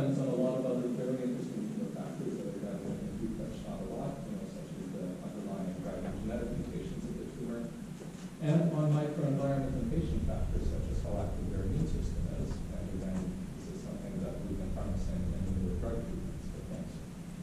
depends on a lot of other very interesting tumor factors that again we touched on a lot, such as the underlying driving genetic mutations of the tumor, and on microenvironment and patient factors such as how active their immune system is. And again, this is something that we've been harnessing in newer drug treatments for cancer.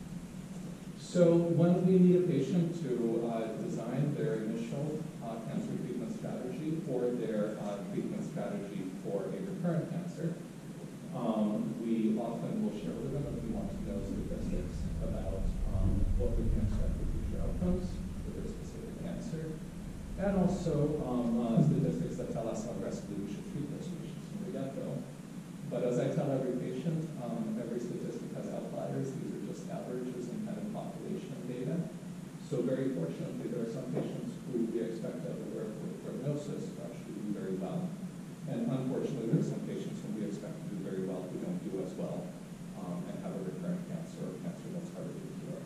So when we need a patient to design their initial cancer treatment strategy or their treatment strategy for a recurrent cancer, we often will share with them if we want to know statistics about what we can expect for future outcomes for their specific cancer, and also statistics that tell us how aggressively we should treat those patients from the get-go. But as I tell every patient, every statistic has outliers. These are just averages and kind of population data. So very fortunately, there are some patients who we expect to have a very poor prognosis who actually do very well. And unfortunately, there are some patients whom we expect to do very well who don't do as well and have a recurrent cancer or cancer that's harder to cure.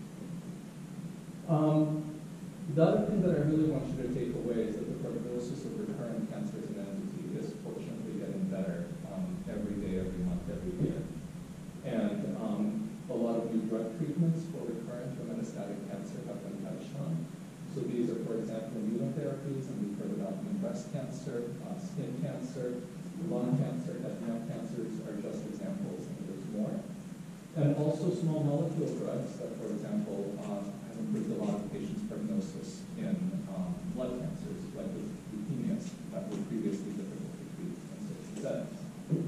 The other thing that I really want you to take away is that the prognosis of recurrent cancer as an entity is fortunately getting better every day, every month, every year. And a lot of new drug treatments for recurrent or metastatic cancer have been touched on. So these are, for example, immunotherapies, and we've heard about them in breast cancer, skin cancer, lung cancer, head and neck cancers are just examples, and there's more. And also small molecule drugs that, for example, have improved a lot of patients' prognosis in blood cancers, like with leukemias, that were previously difficult to treat in certain settings.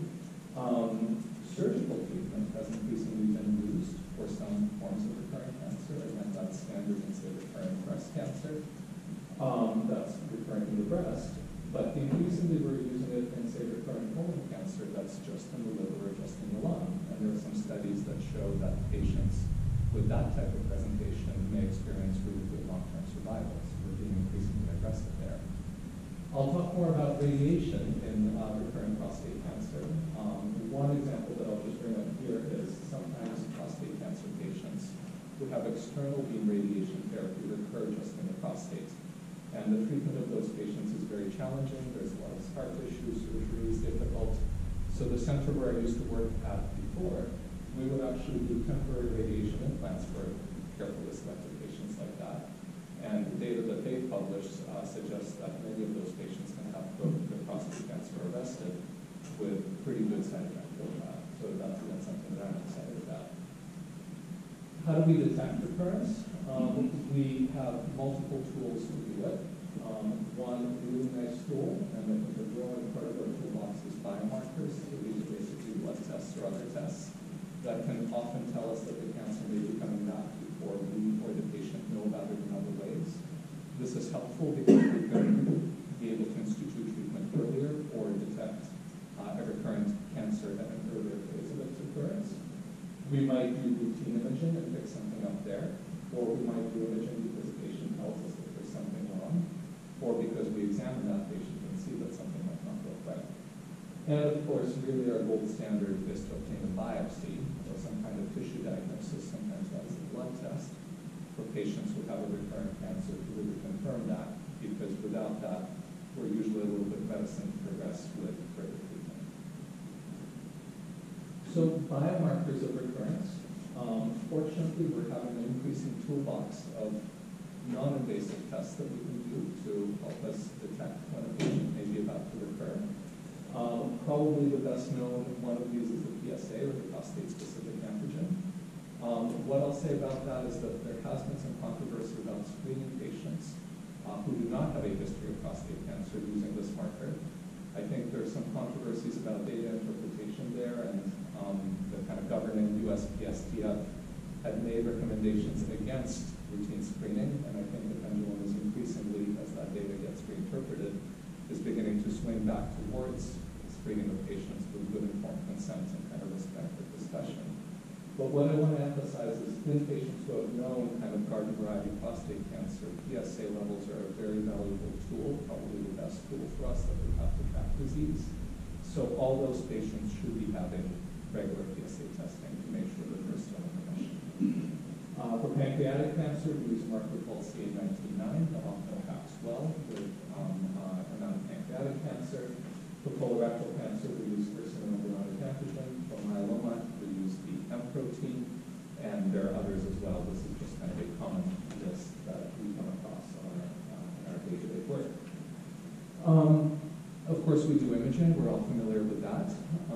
Surgical treatment has increasingly been used for some forms of recurrent cancer. Again, that's standard in, say, recurrent breast cancer. That's recurrent in the breast. But increasingly, we're using it in, say, recurrent colon cancer that's just in the liver or just in the lung. And there are some studies that show that patients with that type of presentation may experience really good long-term survival. So we're being increasingly aggressive there. I'll talk more about radiation in recurrent prostate cancer. One example that I'll just bring up here is sometimes prostate cancer patients who have external beam radiation therapy recur just in the prostate. And the treatment of those patients is very challenging. There's a lot of scar tissue, surgery is difficult. So the center where I used to work at before, we would actually do temporary radiation implants for carefully selected patients like that. And the data that they've published suggests that many of those patients can have their prostate cancer arrested with pretty good side effect profile. So that's something that I'm excited about. How do we detect recurrence? We have multiple tools to do it. One really nice tool, and I think a growing part of our toolbox is biomarkers. So these are basically blood tests or other tests that can often tell us that the cancer may be coming back before we or the patient know about it in other ways. This is helpful because we can be able to institute treatment earlier or detect a recurrent cancer at an earlier phase of its occurrence. We might do routine imaging and pick something up there, or we might do imaging because the patient tells us that there's something wrong, or because we examine that patient and see that something might not look right. And of course, really our gold standard is to obtain a biopsy, or some kind of tissue diagnosis. Sometimes that is a blood test for patients who have a recurrent cancer to really confirm that, because without that, we're usually a little bit reticent to progress with further treatment. So biomarkers of recurrence. Fortunately, we're having an increasing toolbox of non-invasive tests that we can do to help us detect when a patient may be about to recur. Probably the best known one of these is the PSA, or the prostate-specific antigen. What I'll say about that is that there has been some controversy about screening patients who do not have a history of prostate cancer using this marker. I think there's some controversies about data interpretation there, and the kind of governing USPSTF had made recommendations against routine screening, and I think the pendulum is increasingly, as that data gets reinterpreted, is beginning to swing back towards screening of patients with good informed consent and kind of risk-benefit discussion. But what I want to emphasize is in patients who have known kind of garden variety prostate cancer, PSA levels are a very valuable tool, probably the best tool for us that we have to track disease. So all those patients should be having regular PSA testing to make sure that they're still in remission. For pancreatic cancer, we use a marker called CA19-9 that often tracks well with amount of pancreatic cancer. For colorectal cancer, we use carcinoma antigen. For myeloma, we use others as well. This is just kind of a common list that we come across in our day-to-day work. Of course, we do imaging. We're all familiar with that.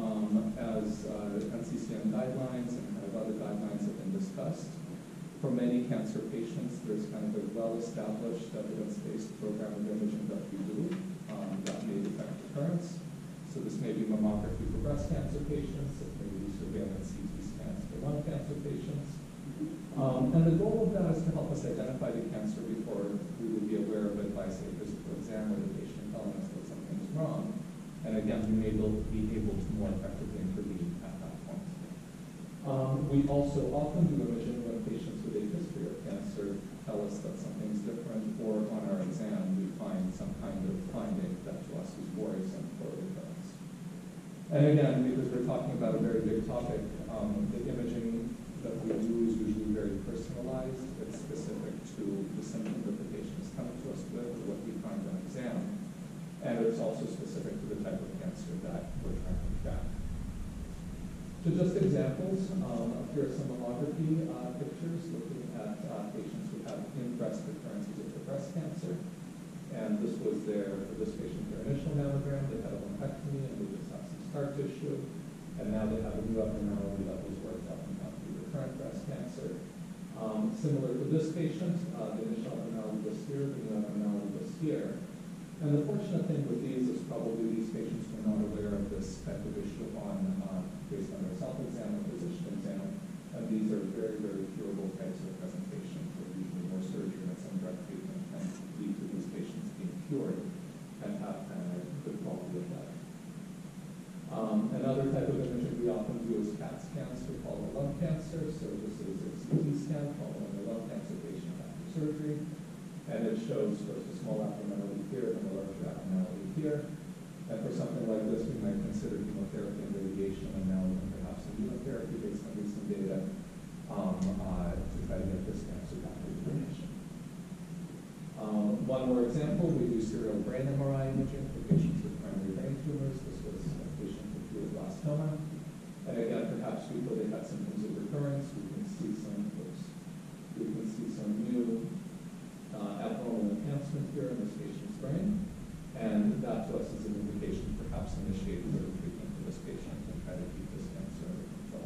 As NCCN guidelines and kind of other guidelines have been discussed, for many cancer patients, there's kind of a well-established evidence-based program of imaging that we do that may detect recurrence. So this may be mammography for breast cancer patients, it may be surveillance CT scans for lung cancer patients. And the goal of that is to help us identify the cancer before we would be aware of it by, say, physical exam or the patient telling us that something is wrong. And again, we may be able to more effectively intervene at that point. We also often do imaging when patients with a history of cancer tell us that something's different, or on our exam we find some kind of finding that to us is worrisome for recurrence. And again, because we're talking about a very big topic, the imaging that we do is usually very personalized. It's specific to the symptom that the patient is coming to us with, or what we find on exam. And it's also specific to the type of cancer that we're trying to track. So just examples, here are some mammography pictures looking at patients who have in-breast recurrences of the breast cancer. And this was for this patient, their initial mammogram. They had a lumpectomy and they just have some scar tissue. And now they have a new abnormality that was worked up and found to be recurrent breast cancer. Similar to this patient, the initial abnormality was here, the new abnormality was here. And the fortunate thing with these is probably these patients were not aware of this type of issue based on their self-exam or physician exam. And these are very, very curable types of presentations with usually more surgery and some drug treatment can lead to these patients being cured and have kind of good quality of life. Another type of imaging we often do is CAT scans for follow lung cancer. So this is a CT scan following a lung cancer patient after surgery. And it shows first a small abnormality here and a larger abnormality here. And for something like this, we might consider chemotherapy and radiation, and now even perhaps immunotherapy based on recent data to try to get this cancer back to remission. One more example, we do serial brain MRI imaging for patients with primary brain tumors. This was a patient with glioblastoma. And again, perhaps before they had symptoms of recurrence, we can see some new abnormal enhancement here in this patient's brain, and that to us is an indication to perhaps initiate further treatment for this patient and try to keep this cancer under control.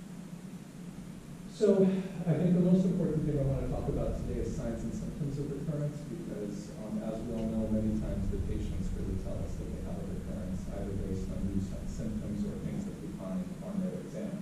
So I think the most important thing I want to talk about today is signs and symptoms of recurrence, because as we all know, many times the patients really tell us that they have a recurrence, either based on new symptoms or things that we find on their exam.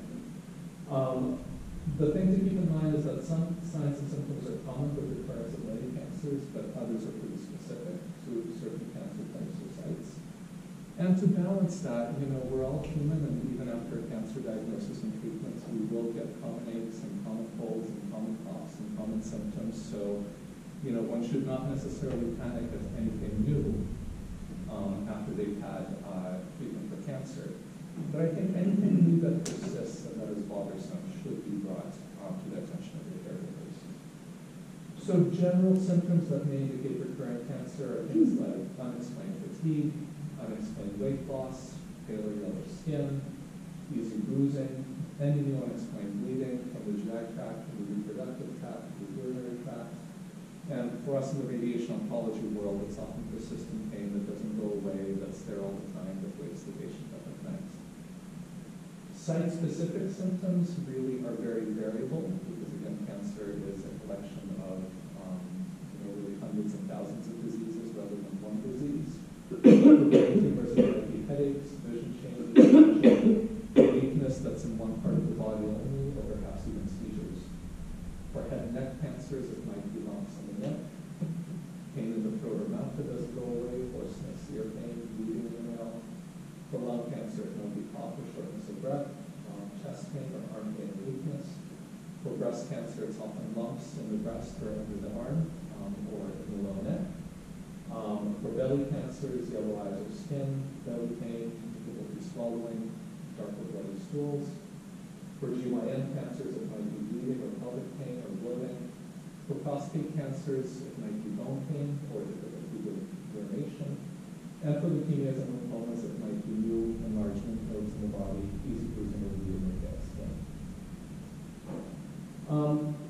The thing to keep in mind is that some signs and symptoms are common with recurrence of many cancers, but others are pretty specific to certain cancer types or sites. And to balance that, we're all human, and even after a cancer diagnosis and treatments, we will get common aches and common colds and common coughs and common symptoms. So, one should not necessarily panic at anything new after they've had treatment for cancer. But I think anything new that persists and that is bothersome should be brought to the attention of the caregivers. So general symptoms that may indicate recurrent cancer are things like unexplained fatigue, unexplained weight loss, paler yellow skin, easy bruising, any new unexplained bleeding from the GI tract, from the reproductive tract, from the urinary tract. And for us in the radiation oncology world, it's often persistent pain that doesn't go away, that's there all the time, that waits the patient up at night. Site-specific symptoms really are very variable, because again, cancer is a collection of really hundreds and thousands of diseases rather than one disease. Tumors might be headaches, vision changes, weakness that's in one part of the body only, or perhaps even seizures. For head and neck cancers, it might be lumps in the neck, pain in the throat or mouth that doesn't go away, hoarseness, ear pain, bleeding in the mouth. For lung cancer, it might be cough or shortness of breath, chest pain or arm pain or weakness. For breast cancer, it's often lumps in the breast or under the arm or in the low neck. For belly cancers, yellow eyes or skin, belly pain, difficulty swallowing, dark or bloody stools. For GYN cancers, it might be bleeding or pelvic pain or bloating. For prostate cancers, it might be bone pain or difficulty with urination. And for leukemias and lymphomas, it might be new enlargement nodes in the body, easy bruising or bleeding or dead skin.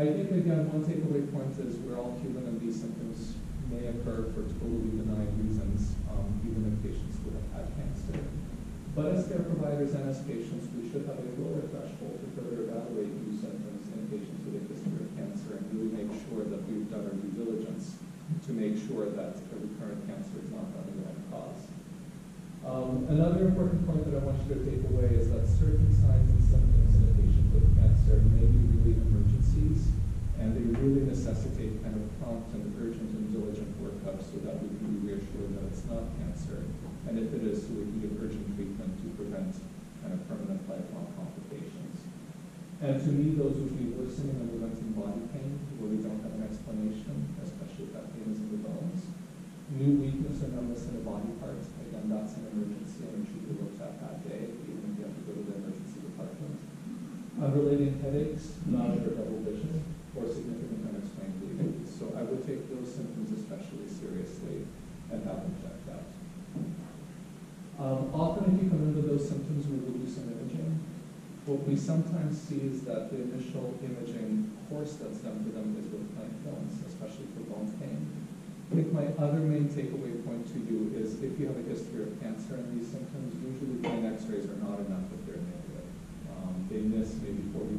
I think, again, one takeaway point is we're all human and these symptoms may occur for totally benign reasons, even if patients who have had cancer. But as care providers and as patients, we should have a lower threshold to further evaluate new symptoms in patients with a history of cancer and really make sure that we've done our due diligence to make sure that a recurrent cancer is not the underlying cause. Another important point that I want you to take away is that certain signs and symptoms in a patient with cancer may be really emergencies, and they really necessitate kind of prompt and urgent and diligent workup so that we can be reassured that it's not cancer. And if it is, so we can give urgent treatment to prevent kind of permanent lifelong complications. And to me, those would be worsening and preventing body pain, where we don't have an explanation, especially if that pain is in the bones. New weakness or numbness in a body part, again, that's an emergency and it should be looked at that day, even if you have to go to the emergency department. Unrelated headaches, nausea or double vision, or significant unexplained bleeding. So I would take those symptoms especially seriously and have them checked out. Often if you come in with those symptoms, we will do some imaging. What we sometimes see is that the initial imaging course that's done for them is with plain films, especially for bone pain. I think my other main takeaway point to you is if you have a history of cancer and these symptoms, usually plain x-rays are not enough if they're negative. They miss maybe 40